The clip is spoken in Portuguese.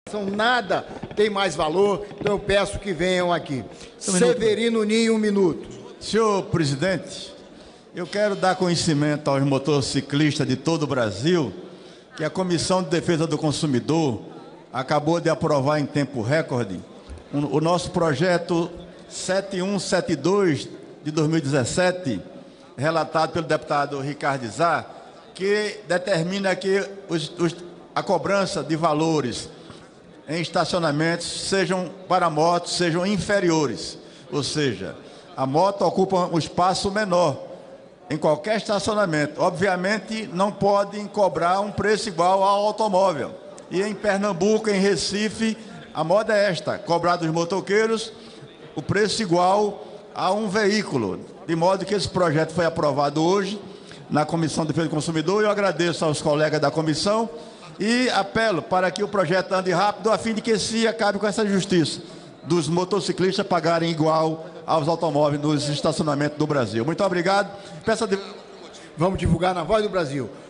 Nada tem mais valor, então eu peço que venham aqui. Severino Ninho, 1 minuto. Senhor presidente, eu quero dar conhecimento aos motociclistas de todo o Brasil que a Comissão de Defesa do Consumidor acabou de aprovar em tempo recorde o nosso projeto 7172 de 2017, relatado pelo deputado Ricardo Izá, que determina que a cobrança de valores em estacionamentos sejam para motos sejam inferiores, ou seja, a moto ocupa um espaço menor em qualquer estacionamento. Obviamente, não podem cobrar um preço igual ao automóvel. E em Pernambuco, em Recife, a moda é esta: cobrar dos motoqueiros o preço igual a um veículo. De modo que esse projeto foi aprovado hoje na Comissão de Defesa do Consumidor. Eu agradeço aos colegas da comissão e apelo para que o projeto ande rápido, a fim de que se acabe com essa justiça dos motociclistas pagarem igual aos automóveis nos estacionamentos do Brasil. Muito obrigado. Vamos divulgar na Voz do Brasil.